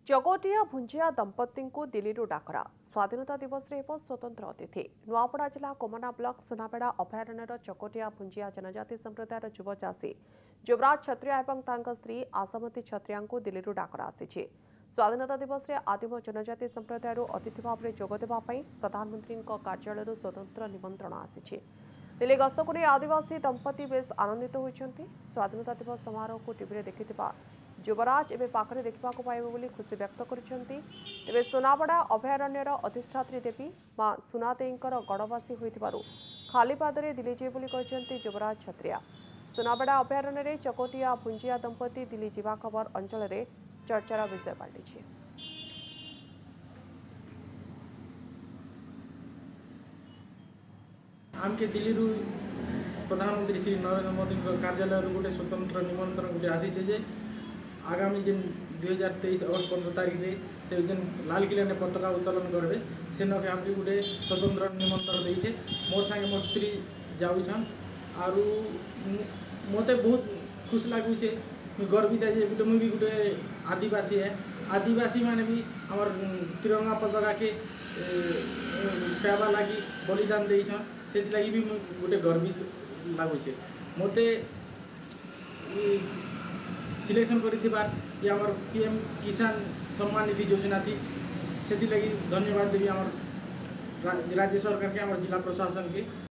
चकोटिया भुंजिया दंपति को दिल्ली डाकरा स्वाधीनता दिवस रे स्वतंत्र अतिथि नुआपड़ा जिला कोमना ब्लॉक सुनापेड़ा अभयारण्यर चकोटिया भुंजिया जनजाति संप्रदायर युव चाषी युवराज क्षत्रिय और स्त्री आसामती क्षत्रिया को दिल्ली डाकरा आसी स्वाधीनता दिवस रे आदिम जनजाति संप्रदायर अतिथि भाव में जोगदेवा प्रधानमंत्री कार्यालय स्वतंत्र निमंत्रण आसी दिल्ली गस्त को आदिवासी दंपति बेस आनंदित होती स्वाधीनता दिवस समारोह को टीवी देखि युवराज एवं पाखे देखा पाइबे खुशी व्यक्त कर सुनापड़ा अभयारण्यर अधिष्ठात्री देवी मां सुनादेईंकर गड़वासी होइथिबारु खाली पादरे दिल्ली जीवे युवराज क्षत्रिया सुनापड़ा अभयारण्य चकोटिया भुंजिया दंपति दिल्ली जीवा खबर अंचल में चर्चार विषय पलटि आमके दिल्ली प्रधानमंत्री श्री नरेंद्र मोदी कार्यालय गोटे स्वतंत्र निमंत्रण गोटे आसी आगामी जिन 2023 अगस्त 15 तारीख में से जिन लाल किला ने पताका उत्तोलन करबे से नके हमके गोटे स्वतंत्र निमंत्रण देइछे मोर संगे मोर स्त्री जाउछन आरु मते बहुत खुश लागु छे गर्वित है जे गोटे मुई भी गोटे आदिवासी है आदिवासी माने भी हमर तिरंगा पताका के पावा लागि बलिदान देइछन से लगी भी गोटे गर्वित लागु छे मते सिलेक्शन करी आमर पीएम किसान सम्मान निधि योजना थी से लगी धन्यवाद देवी आमर राज्य सरकार के आमर जिला प्रशासन के।